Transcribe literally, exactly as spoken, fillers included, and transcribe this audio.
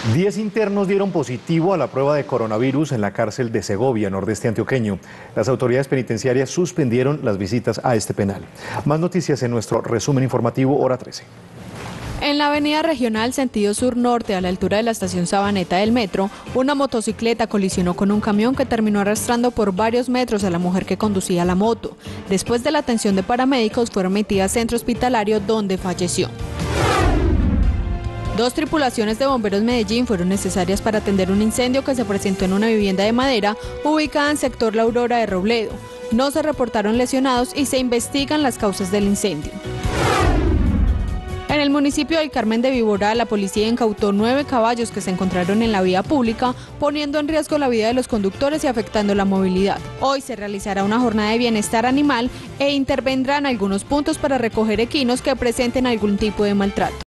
Diez internos dieron positivo a la prueba de coronavirus en la cárcel de Segovia, nordeste antioqueño. Las autoridades penitenciarias suspendieron las visitas a este penal. Más noticias en nuestro resumen informativo, hora trece. En la avenida regional sentido sur-norte, a la altura de la estación Sabaneta del metro, una motocicleta colisionó con un camión que terminó arrastrando por varios metros a la mujer que conducía la moto. Después de la atención de paramédicos, fue remitida a centro hospitalario donde falleció. Dos tripulaciones de bomberos Medellín fueron necesarias para atender un incendio que se presentó en una vivienda de madera ubicada en sector La Aurora de Robledo. No se reportaron lesionados y se investigan las causas del incendio. En el municipio del Carmen de Viborá, la policía incautó nueve caballos que se encontraron en la vía pública, poniendo en riesgo la vida de los conductores y afectando la movilidad. Hoy se realizará una jornada de bienestar animal e intervendrán algunos puntos para recoger equinos que presenten algún tipo de maltrato.